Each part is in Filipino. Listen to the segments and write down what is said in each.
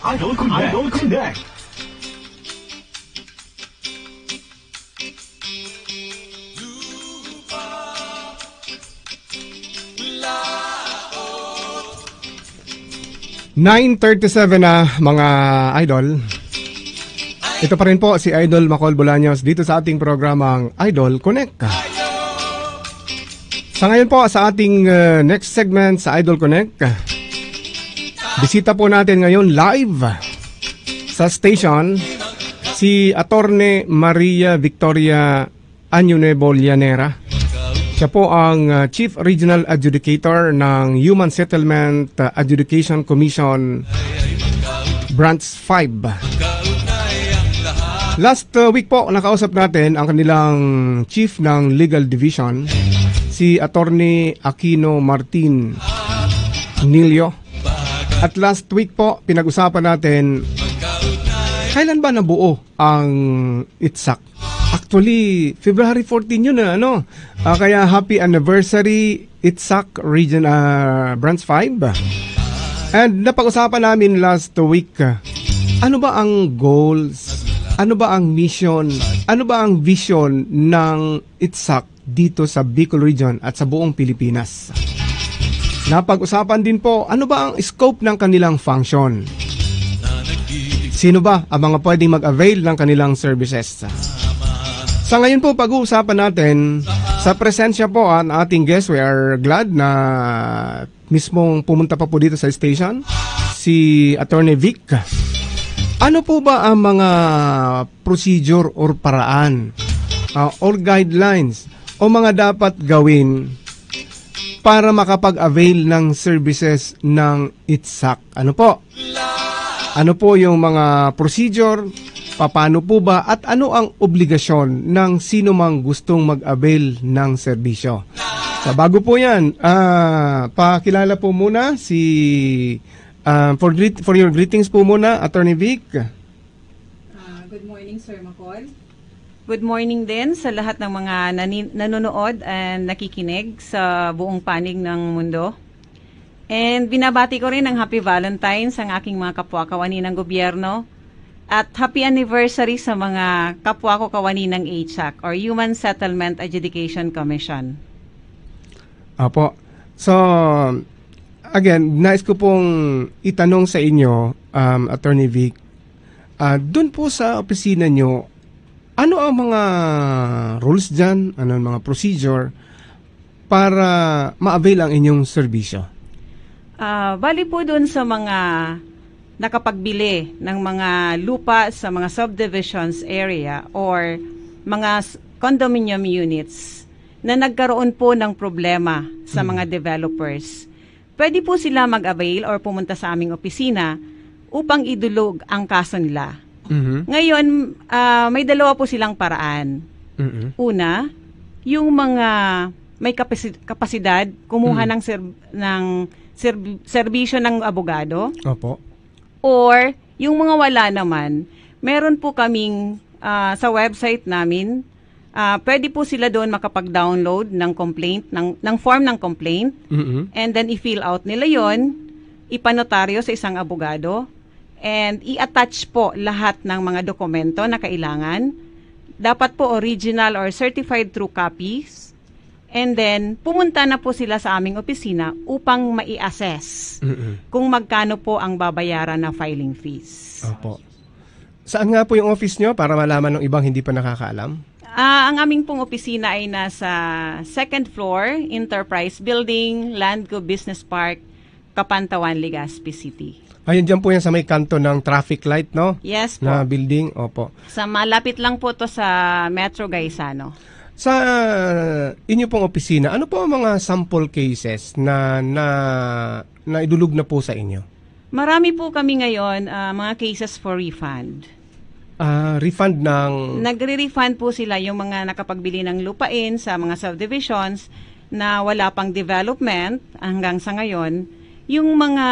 Idol Connect. Idol Connect. (9:37) na mga idol. Ito pa rin po si Idol Macol Bolaños dito sa ating programang Idol Connect. Sa ngayon po sa ating next segment sa Idol Connect, bisita po natin ngayon live sa station si Attorney Maria Victoria Añunuevo Llanera. Siya po ang Chief Regional Adjudicator ng Human Settlement Adjudication Commission Branch 5. Last week po nakausap natin ang kanilang Chief ng Legal Division, si Attorney Aquino Martin Nilio. At last week po pinag-usapan natin kailan ba nabuo ang HSAC. Actually, February 14 yun na, ano? Kaya happy anniversary, HSAC Region Branch 5. And napag-usapan namin last week, ano ba ang goals, ano ba ang mission, ano ba ang vision ng HSAC dito sa Bicol Region at sa buong Pilipinas. Napag-usapan din po, ano ba ang scope ng kanilang function? Sino ba ang mga pwedeng mag-avail ng kanilang services? Sa ngayon po pag-uusapan natin sa presensya po ang ating guest. We are glad na mismong pumunta pa po dito sa station si Attorney Vic. Ano po ba ang mga procedure or paraan or guidelines o mga dapat gawin para makapag-avail ng services ng HSAC? Ano po? Ano po yung mga procedure? Paano po ba at ano ang obligasyon ng sino mang gustong mag-avail ng serbisyo? So, bago po yan, pakilala po muna si for your greetings po muna, Attorney Vic. Good morning, Sir Macol. Good morning din sa lahat ng mga nanonood and nakikinig sa buong panig ng mundo. And binabati ko rin ng Happy Valentine's ang aking mga kapwa-kawani ng gobyerno. At happy anniversary sa mga kapwa ko kawani ng HSAC or Human Settlement Adjudication Commission. Apo. So, again, nais ko pong itanong sa inyo, Attorney Vic, dun po sa opisina nyo, ano ang mga rules dyan, ano ang mga procedure para ma-avail ang inyong serbisyo? Bali po dun sa mga nakapagbili ng mga lupa sa mga subdivisions area or mga condominium units na nagkaroon po ng problema sa mga developers. Pwede po sila mag-avail or pumunta sa aming opisina upang idulog ang kaso nila. Ngayon, may dalawa po silang paraan. Una, yung mga may kapasidad kumuha ng serbisyo ng abogado. Opo. Or, yung mga wala naman, meron po kaming sa website namin, pwede po sila doon makapag-download ng complaint, ng form ng complaint, and then i-fill out nila yon, ipanotaryo sa isang abogado, and i-attach po lahat ng mga dokumento na kailangan. Dapat po original or certified true copies. And then, pumunta na po sila sa aming opisina upang mai-assess kung magkano po ang babayaran na filing fees. Opo. Saan nga po yung office nyo para malaman ng ibang hindi pa nakakaalam? Ang aming pong opisina ay nasa 2nd floor, Enterprise Building, Landco Business Park, Kapantawan, Legazpi City. Ayun, dyan po yan sa may kanto ng traffic light, no? Yes po. Na building, opo. Sa malapit lang po to sa Metro Gaisano. Sa inyo pong opisina, ano po ang mga sample cases na idulog na po sa inyo? Marami po kami ngayon mga cases for refund. Refund ng... Nagre-refund po sila yung mga nakapagbili ng lupain sa mga subdivisions na wala pang development hanggang sa ngayon. Yung mga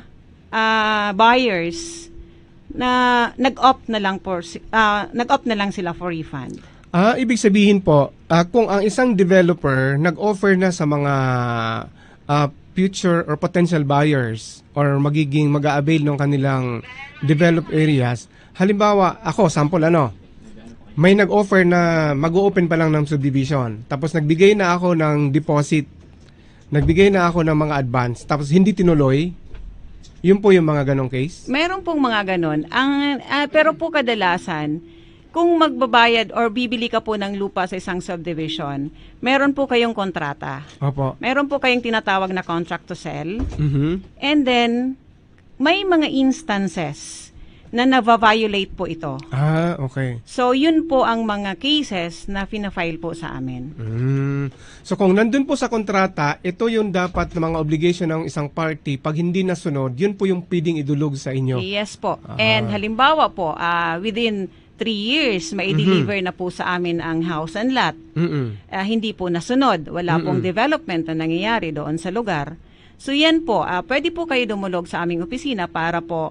buyers na nag-opt na lang sila for refund. Ibig sabihin po, kung ang isang developer nag-offer na sa mga future or potential buyers or magiging mag-a-avail ng kanilang developed areas. Halimbawa, ako, sample may nag-offer na mag-o-open pa lang ng subdivision. Tapos nagbigay na ako ng deposit. Nagbigay na ako ng mga advance. Tapos hindi tinuloy. Yun po yung mga ganong case? Meron pong mga ganon. Pero po kadalasan, kung magbabayad or bibili ka po ng lupa sa isang subdivision, meron po kayong kontrata. Opo. Meron po kayong tinatawag na contract to sell. Mhm. And then, may mga instances na nava-violate po ito. Okay. So, yun po ang mga cases na fina-file po sa amin. So, kung nandun po sa kontrata, ito yung dapat na mga obligation ng isang party. Pag hindi nasunod, yun po yung pwedeng idulog sa inyo. Yes po. And halimbawa po, within 3 years, mai-deliver na po sa amin ang house and lot. Hindi po nasunod. Wala pong development na nangyayari doon sa lugar. So, yan po. Pwede po kayo dumulog sa aming opisina para po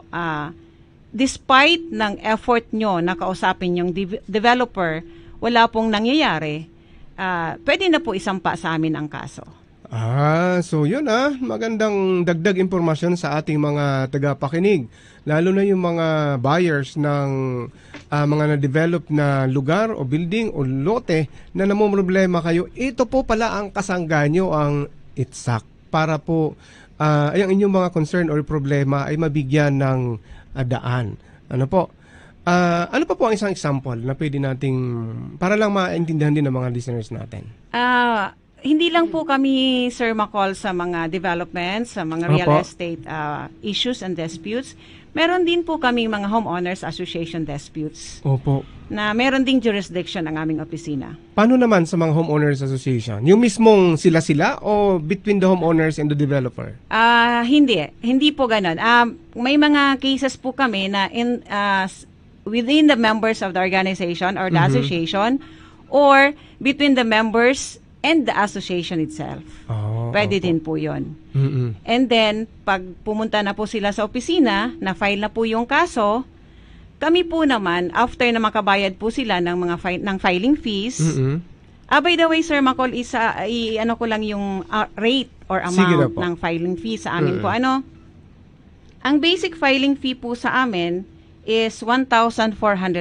despite ng effort nyo na kausapin yung developer, wala pong nangyayari, pwede na po isampa sa amin ang kaso. So yun magandang dagdag impormasyon sa ating mga tagapakinig. Lalo na yung mga buyers ng mga na-develop na lugar o building o lote na namumroblema kayo. Ito po pala ang kasangga nyo, ang HSAC, para po ang inyong mga concern or problema ay mabigyan ng daan. Ano po ang isang example na pwede nating para lang maintindihan din ng mga listeners natin? Hindi lang po kami, Sir, ma-call sa mga developments, sa mga real estate issues and disputes. Meron din po kami mga homeowners association disputes. Opo. Na meron ding jurisdiction ang aming opisina. Paano naman sa mga homeowners association? Yung mismong sila-sila o between the homeowners and the developer? Hindi po ganon. May mga cases po kami na within the members of the organization or the association or between the members and the association itself. Pwede din po yun. And then, pag pumunta na po sila sa opisina, na-file na po yung kaso, kami po naman, after na makabayad po sila ng mga ng filing fees, by the way, Sir Macol, ano ko lang yung rate or amount ng filing fee sa amin po. Ang basic filing fee po sa amin is 1,440.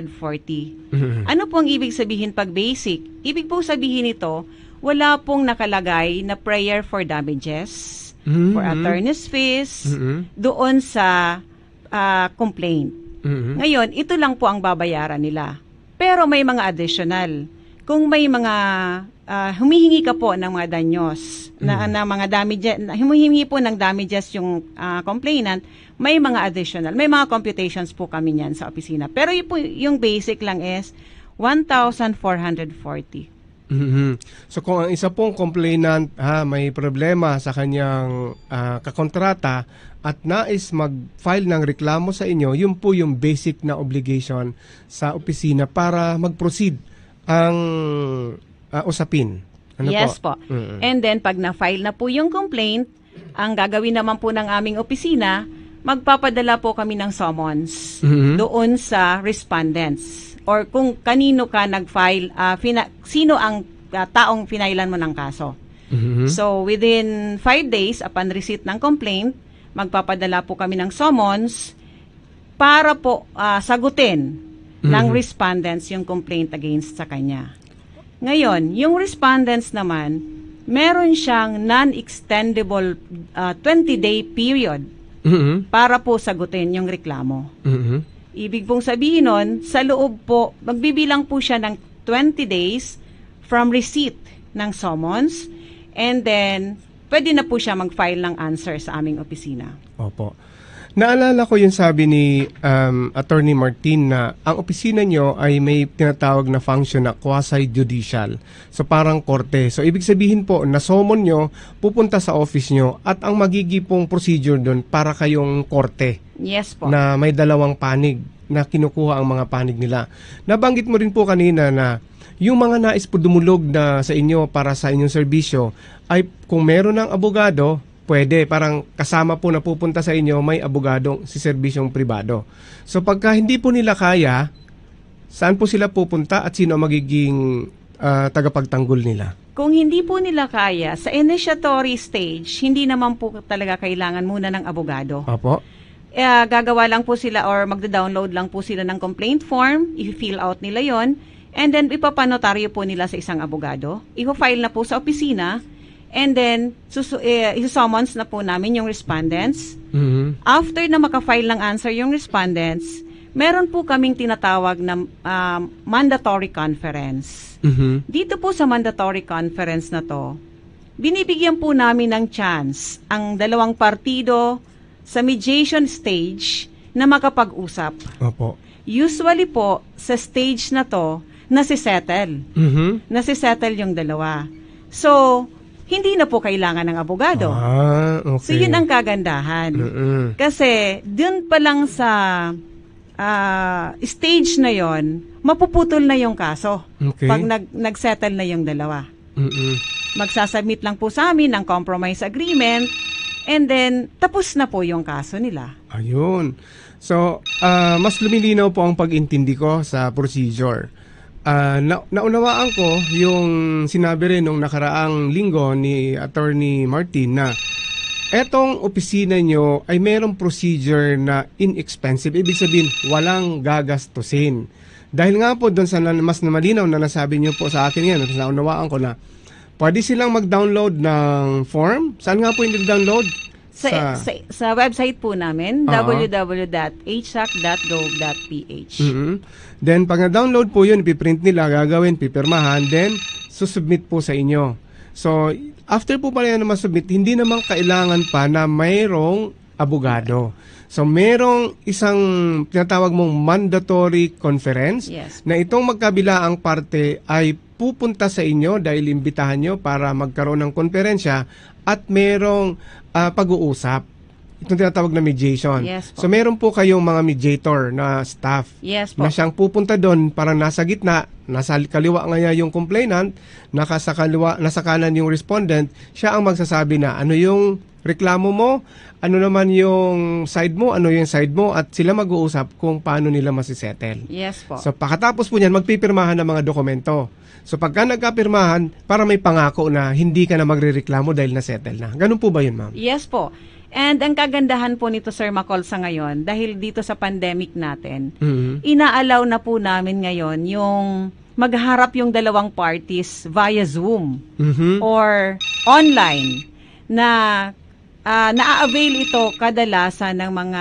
Ano po ang ibig sabihin pag basic? Ibig po sabihin ito, wala pong nakalagay na prayer for damages, for attorney's fees, doon sa complaint. Ngayon, ito lang po ang babayaran nila. Pero may mga additional. Kung may mga humihingi ka po ng mga danyos, na mga damages, humihingi po ng damages yung complainant, may mga additional. May mga computations po kami niyan sa opisina. Pero yung basic lang is 1,440. So kung ang isa pong complainant may problema sa kanyang kakontrata at nais mag-file ng reklamo sa inyo, yun po yung basic na obligation sa opisina para mag-proceed ang usapin. Yes po. And then pag na-file na po yung complaint, ang gagawin naman po ng aming opisina, magpapadala po kami ng summons doon sa respondents. Or kung kanino ka nag-file, sino ang taong finailan mo ng kaso. So, within 5 days, upon receipt ng complaint, magpapadala po kami ng summons para po sagutin ng respondents yung complaint against sa kanya. Ngayon, yung respondents naman, meron siyang non-extendable 20-day period para po sagutin yung reklamo. Ibig pong sabihin nun, sa loob po, magbibilang po siya ng 20 days from receipt ng summons, and then pwede na po siya mag-file ng answer sa aming opisina. Opo. Naalala ko yung sabi ni Attorney Martin na ang opisina nyo ay may tinatawag na function na quasi-judicial. So parang korte. So ibig sabihin po, na-summon nyo, pupunta sa office nyo at ang magigipong procedure doon para kayong korte. Yes po. Na may dalawang panig na kinukuha ang mga panig nila. Nabanggit mo rin po kanina na yung mga nais po dumulog na sa inyo para sa inyong serbisyo ay kung meron ng abogado, pwede, parang kasama po na pupunta sa inyo, may abogadong si serbisyong pribado. So pagka hindi po nila kaya, saan po sila pupunta at sino magiging tagapagtanggol nila? Kung hindi po nila kaya, sa initiatory stage, hindi naman po talaga kailangan muna ng abogado. Opo. Gagawa lang po sila or magda-download lang po sila ng complaint form, i-fill out nila yon, and then ipapanotaryo po nila sa isang abogado. I-file na po sa opisina, and then isusummons na po namin yung respondents. After na maka-file ng answer yung respondents, meron po kaming tinatawag na mandatory conference. Dito po sa mandatory conference na to, binibigyan po namin ng chance ang dalawang partido sa mediation stage na makapag-usap. Opo. Usually po, sa stage na to, nasisettle. Nasisettle yung dalawa. So, hindi na po kailangan ng abogado. Okay. So, yun ang kagandahan. Kasi, dun pa lang sa stage na yon, mapuputol na yung kaso. Okay. Pag nag-settle na yung dalawa. Magsasubmit lang po sa amin ng compromise agreement, and then, tapos na po yung kaso nila. Ayun. So, mas lumilinaw po ang pag-intindi ko sa procedure. Naunawaan ko yung sinabi rin nung nakaraang linggo ni Attorney Martin na etong opisina nyo ay merong procedure na inexpensive. Ibig sabihin, walang gagastusin. Dahil nga po doon sa mas na malinaw na nasabi nyo po sa akin yan, at naunawaan ko na pwede silang mag-download ng form. Saan nga po yung download? Sa website po namin, www.hsac.gov.ph. Then, pag na-download po yun, ipiprint nila, gagawin, pipirmahan, then, susubmit po sa inyo. So, after po pala yan na masubmit, hindi naman kailangan pa na mayroong abogado. So, merong isang tinatawag mong mandatory conference na itong magkabilaang parte ay pupunta sa inyo dahil imbitahan nyo para magkaroon ng konferensya at merong pag-uusap. Itong tinatawag na mediation. Yes po. So, meron po kayong mga mediator na staff na siyang pupunta doon, parang nasa gitna, nasa kaliwa ngayon yung complainant, nasa kanan yung respondent, siya ang magsasabi na ano yung reklamo mo, ano naman yung side mo, ano yung side mo, at sila mag-uusap kung paano nila masisettle. Yes po. So, pagkatapos po niyan, magpipirmahan ng mga dokumento. So, pagka nagkapirmahan, para may pangako na hindi ka na magrereklamo dahil na-settle na. Ganun po ba yun, ma'am? Yes po. And ang kagandahan po nito, Sir Macol, sa ngayon, dahil dito sa pandemic natin, inaalaw na po namin ngayon yung magharap yung dalawang parties via Zoom or online na na-avail ito kadalasan ng mga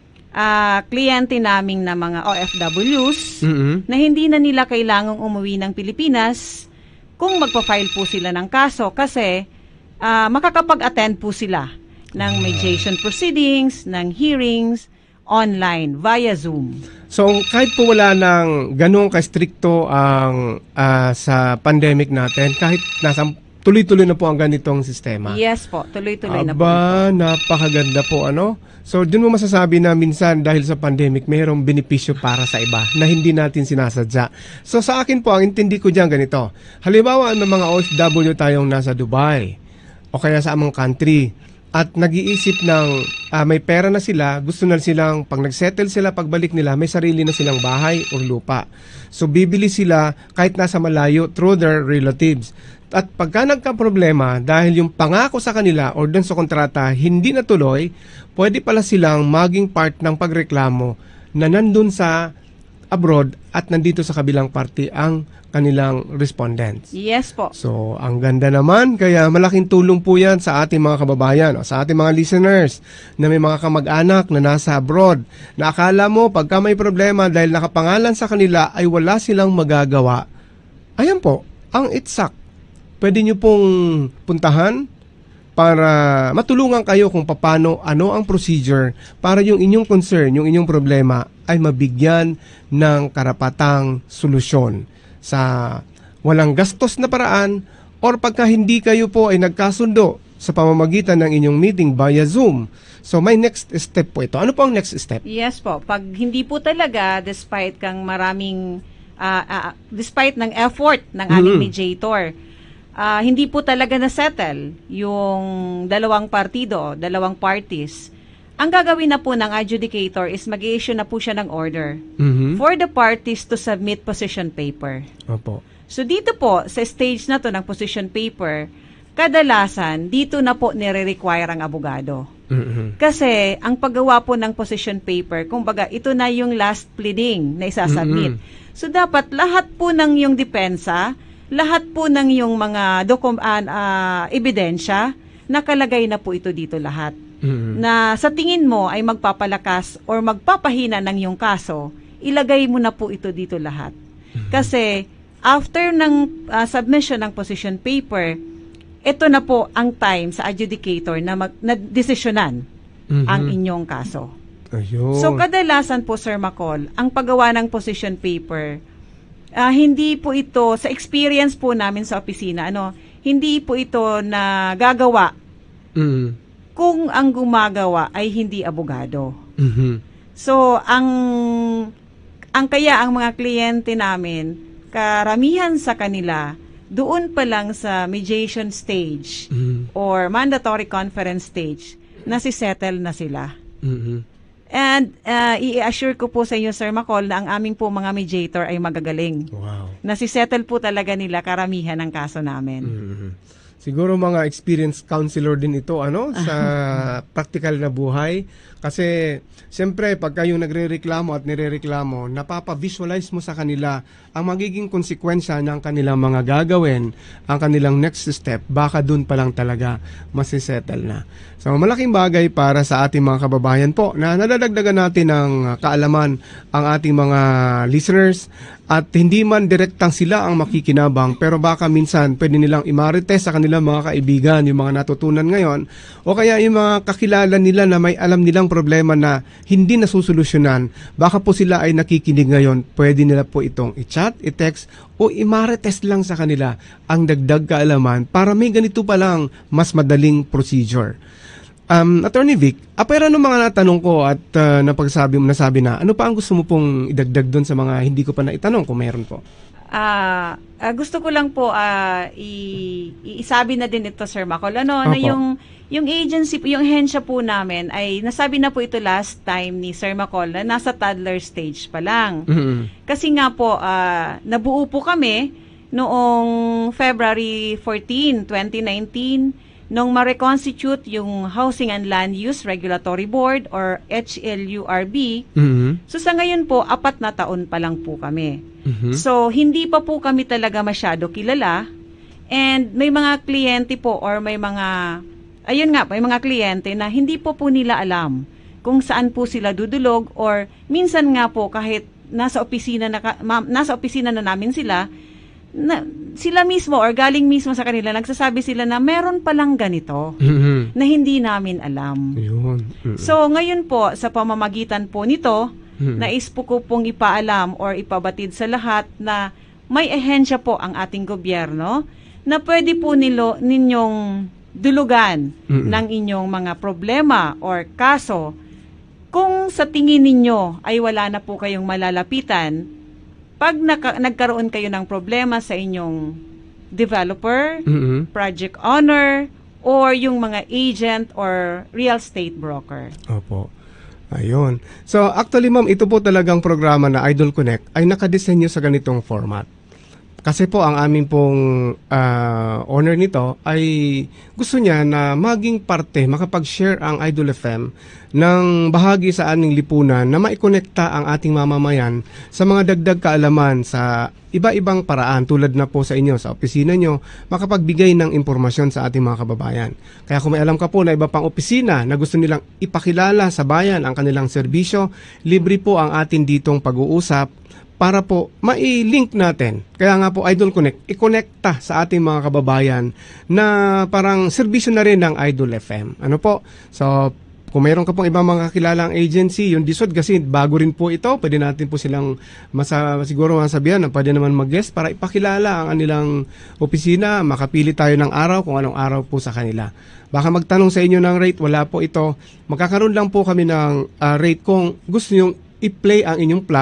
kliyente naming na mga OFWs na hindi na nila kailangang umuwi ng Pilipinas kung magpa-file po sila ng kaso kasi makakapag-attend po sila ng mediation proceedings, ng hearings, online, via Zoom. So, kahit po wala ng ganun ka-stricto ang sa pandemic natin, kahit nasa tuloy-tuloy na po ang ganitong sistema. Yes po, tuloy-tuloy na po. Napakaganda po, ano? So, dun mo masasabi na minsan dahil sa pandemic, mayroong benepisyo para sa iba na hindi natin sinasadya. So, sa akin po, ang intindi ko dyan ganito. Halimbawa, may mga OFW tayong nasa Dubai o kaya sa among country at nag-iisip ng may pera na sila, gusto na silang, pag nag-settle sila, pagbalik nila, may sarili na silang bahay o lupa. So, bibili sila kahit nasa malayo through their relatives. At pagka nagka-problema, dahil yung pangako sa kanila o dun sa kontrata hindi natuloy, pwede pala silang maging part ng pagreklamo na nandun sa abroad at nandito sa kabilang party ang kanilang respondents. Yes po. So, ang ganda naman, kaya malaking tulong po yan sa ating mga kababayan o sa ating mga listeners na may mga kamag-anak na nasa abroad na akala mo pagka may problema dahil nakapangalan sa kanila ay wala silang magagawa. Ayan po, ang HSAC. Pwede nyo pong puntahan para matulungan kayo kung paano, ano ang procedure para yung inyong concern, yung inyong problema ay mabigyan ng karapatang solusyon sa walang gastos na paraan or pagka hindi kayo po ay nagkasundo sa pamamagitan ng inyong meeting via Zoom. So may next step po ito. Ano po ang next step? Yes po. Pag hindi po talaga, despite kang maraming, despite ng effort ng aming mediator, hindi po talaga na-settle yung dalawang partido, dalawang parties. Ang gagawin na po ng adjudicator is mag-i-issue na po siya ng order for the parties to submit position paper. Opo. So dito po, sa stage na to ng position paper, kadalasan dito na po nire-require ang abogado. Kasi ang paggawa po ng position paper, kumbaga ito na yung last pleading na isasubmit. So dapat lahat po ng yung depensa, lahat po ng yung mga ebidensya, nakalagay na po ito dito lahat. Na sa tingin mo ay magpapalakas or magpapahina ng yung kaso, ilagay mo na po ito dito lahat. Kasi after ng submission ng position paper, ito na po ang time sa adjudicator na desisyonan ang inyong kaso. Ayun. So kadalasan po, Sir McCall, ang paggawa ng position paper, hindi po ito, sa experience po namin sa opisina, hindi po ito na gagawa kung ang gumagawa ay hindi abogado. So ang mga kliyente namin, karamihan sa kanila, doon pa lang sa mediation stage or mandatory conference stage, nasisettle na sila. And i-assure ko po sa inyo, Sir McCall, na ang aming po mga mediator ay magagaling. Wow. Nasisettle po talaga nila karamihan ng kaso namin. Siguro mga experienced counselor din ito, sa practical na buhay. Kasi, siyempre, pagka yung nagre-reklamo at nire-reklamo, napapa-visualize mo sa kanila ang magiging konsekwensya ng kanilang mga gagawin, ang kanilang next step, baka dun pa lang talaga masisettle na. So, malaking bagay para sa ating mga kababayan po na nadadagdagan natin ng kaalaman ang ating mga listeners at hindi man direktang sila ang makikinabang pero baka minsan pwede nilang imarites sa kanilang mga kaibigan yung mga natutunan ngayon o kaya yung mga kakilala nila na may alam nilang problema na hindi nasusolusyonan, baka po sila ay nakikinig ngayon, pwede nila po itong i-chat, i-text o imarites lang sa kanila ang dagdag kaalaman para may ganito pa lang mas madaling procedure. Attorney Vic, apera ng mga natanong ko at nasabi na, ano pa ang gusto mo pong idagdag doon sa mga hindi ko pa naitanong kung meron po? Gusto ko lang po isabi na din ito, Sir McCall, na yung agency, yung ahensya po namin ay nasabi na po ito last time ni Sir McCall na nasa toddler stage pa lang. Kasi nga po, nabuo po kami noong February 14, 2019, nung ma-reconstitute yung Housing and Land Use Regulatory Board or HLURB. So sa ngayon po, 4 na taon pa lang po kami. So hindi pa po kami talaga masyado kilala and may mga kliyente po or may mga kliyente na hindi po nila alam kung saan po sila dudulog or minsan nga po kahit nasa opisina na namin sila, sila mismo or galing mismo sa kanila, nagsasabi sila na meron palang ganito na hindi namin alam. So ngayon po, sa pamamagitan po nito, nais po ko pong ipaalam or ipabatid sa lahat na may ahensya po ang ating gobyerno na pwede po ninyong dulugan ng inyong mga problema or kaso. Kung sa tingin ninyo ay wala na po kayong malalapitan, pag nagkaroon kayo ng problema sa inyong developer, project owner, or yung mga agent or real estate broker. Opo. Ayun. So actually ma'am, ito po talagang programa na Idol Connect ay nakadesenyo sa ganitong format. Kasi po ang aming pong owner nito ay gusto niya na maging parte, makapag-share ang Idol FM ng bahagi sa aming lipunan na maikonekta ang ating mamamayan sa mga dagdag kaalaman sa iba-ibang paraan tulad na po sa inyo, sa opisina nyo, makapagbigay ng impormasyon sa ating mga kababayan. Kaya kung may alam ka po na iba pang opisina na gusto nilang ipakilala sa bayan ang kanilang serbisyo, libre po ang atin ditong pag-uusap para po mai-link natin. Kaya nga po Idol Connect, i-connecta sa ating mga kababayan na parang serbisyo na rin ng Idol FM. Ano po? So, kung mayroon ka pong ibang mga kakilalang agency, yung DSOD kasi bago rin po ito, pwede natin po silang siguro masabihan na pwede naman mag-guest para ipakilala ang anilang opisina, makapili tayo ng araw kung anong araw po sa kanila. Baka magtanong sa inyo ng rate, wala po ito. Magkakaroon lang po kami ng rate kung gusto nyo i-play ang inyong plug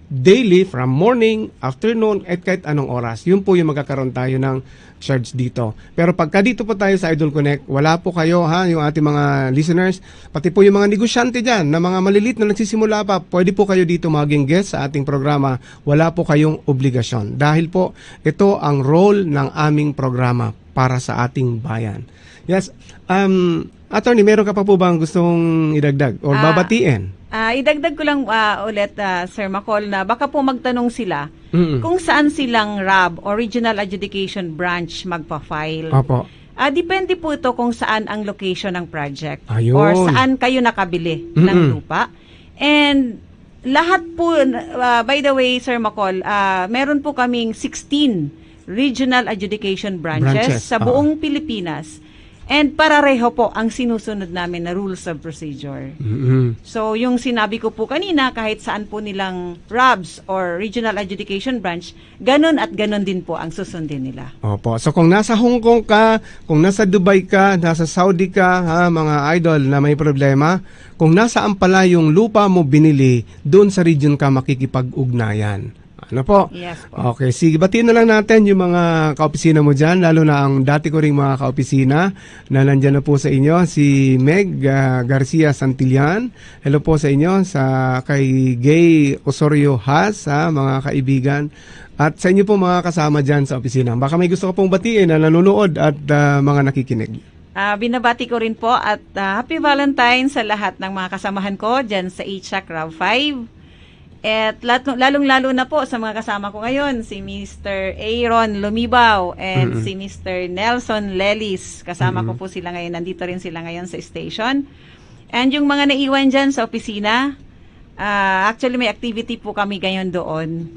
daily from morning, afternoon, at kahit anong oras. Yun po yung magkakaroon tayo ng charge dito. Pero pagka dito po tayo sa Idol Connect, wala po kayo, yung ating mga listeners, pati po yung mga negosyante dyan, na mga malilit na nagsisimula pa, pwede po kayo dito maging guest sa ating programa. Wala po kayong obligasyon. Dahil po, ito ang role ng aming programa para sa ating bayan. Yes, Attorney, meron ka pa po bang gustong idagdag or babatiin? Idagdag ko lang ulit, Sir Macol, na baka po magtanong sila kung saan silang RAB o Regional Adjudication Branch magpa-file. Opo. Depende po ito kung saan ang location ng project. Ayun. Or saan kayo nakabili ng lupa. And lahat po, by the way, Sir Macol, meron po kaming 16 Regional Adjudication Branches sa buong Pilipinas. And parareho po ang sinusunod namin na rules of procedure. So, yung sinabi ko po kanina, kahit saan po nilang RABs or Regional Adjudication Branch, ganun at ganun din po ang susundin nila. Opo. So, kung nasa Hong Kong ka, kung nasa Dubai ka, nasa Saudi ka, mga idol na may problema, kung nasaan pala yung lupa mo binili, doon sa region ka makikipag-ugnayan. Ano po? Yes po. Okay, sige, batiin na lang natin yung mga kaopisina mo dyan, lalo na ang dati ko ring mga kaopisina na nandyan na po sa inyo, si Meg Garcia Santillan. Hello po sa inyo, kay Gay Osorio Has, mga kaibigan. At sa inyo po mga kasama dyan sa opisina. Baka may gusto ko pong batiin na nanonood at mga nakikinig. Binabati ko rin po at Happy Valentine's sa lahat ng mga kasamahan ko dyan sa HSAC RAV5. At lalong-lalo na po sa mga kasama ko ngayon, si Mr. Aaron Lumibaw and si Mr. Nelson Lelis. Kasama ko po sila ngayon. Nandito rin sila ngayon sa station. And yung mga naiwan dyan sa opisina, actually may activity po kami ngayon doon.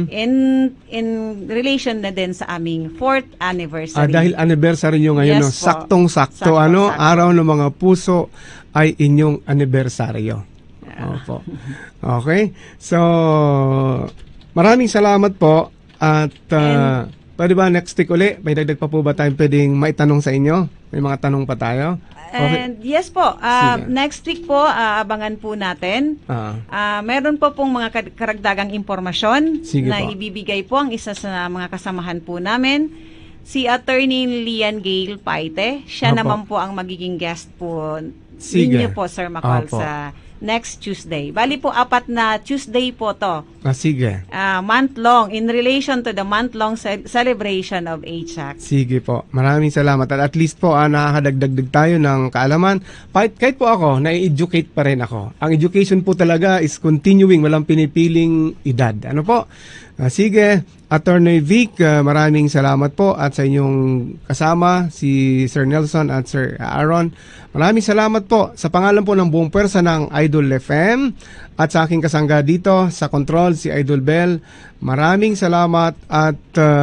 In relation na din sa aming 4th anniversary. Dahil anniversary nyo ngayon, Yes po. saktong-sakto. Araw ng mga puso ay inyong anibersaryo. Opo. Okay. So, maraming salamat po. At pwede ba next week uli? May dagdag pa po ba tayong pwedeng maitanong sa inyo? May mga tanong pa tayo? Okay. And yes po, next week po, abangan po natin. Meron po pong mga karagdagang impormasyon na ibibigay po ang isa sa mga kasamahan po namin. Si Attorney Lian Gail Paite. Siya naman po ang magiging guest po ninyo po, Sir Macol, sa next Tuesday. Bali po, 4 na Tuesday po to. Sige. Month-long, in relation to the month-long celebration of HSAC. Sige po. Maraming salamat. At least po, nakakadagdag tayo ng kaalaman. Kahit po ako, na-educate pa rin ako. Ang education po talaga is continuing, walang pinipiling edad. Ano po? Sige, Attorney Vic, maraming salamat po at sa inyong kasama, si Sir Nelson at Sir Aaron. Maraming salamat po sa pangalan po ng buong pwersa ng Idol FM at sa aking kasangga dito sa control, si Idol Bell. Maraming salamat at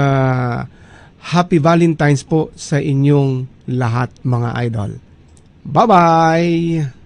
Happy Valentine's po sa inyong lahat, mga idol. Bye-bye!